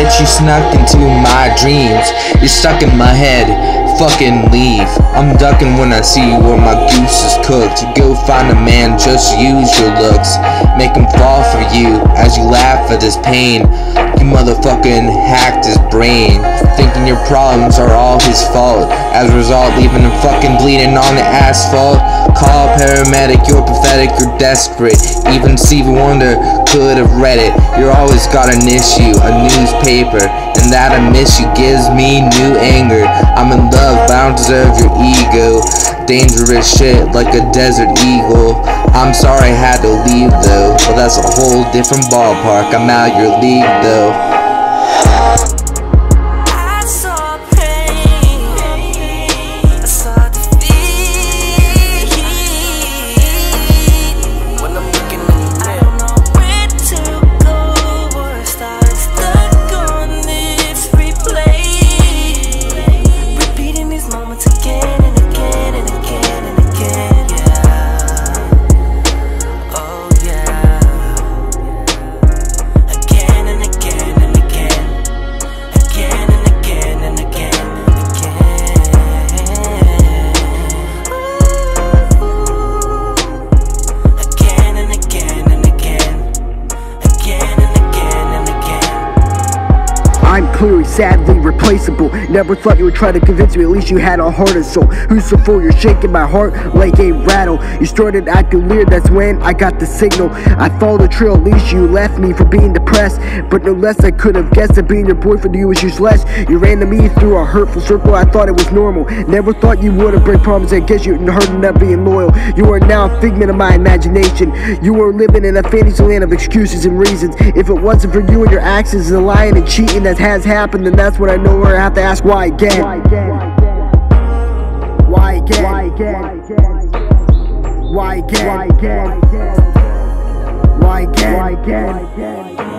bitch, you snuck into my dreams. You're stuck in my head, fucking leave. I'm ducking when I see you where my goose is cooked. You go find a man, just use your looks. Make him fall for you as you laugh at his pain. You motherfucking hacked his brain, thinking your problems are all his fault. As a result, leaving him fucking bleeding on the asphalt. Call a paramedic, you're pathetic, you're desperate. Even Stevie Wonder could have read it. You're always got an issue, a newspaper, and that I miss you gives me new anger. I'm in love, but I don't deserve your ego. Dangerous shit like a desert eagle. I'm sorry I had to leave though, but that's a whole different ballpark. I'm out your league though. I'm clearly sadly replaceable. Never thought you would try to convince me at least you had a heart and soul. Who's the fool? You're shaking my heart like a rattle. You started acting weird, that's when I got the signal. I followed the trail, at least you left me for being depressed. But no less I could have guessed that being your boyfriend to you was useless. You ran to me through a hurtful circle, I thought it was normal. Never thought you would have break promises, I guess you hurt enough being loyal. You are now a figment of my imagination. You are living in a fantasy land of excuses and reasons. If it wasn't for you and your actions and lying and cheating that has happened, then that's when I know where I have to ask why again. Why again? Why again? Why again? Why again? Why again? Why again?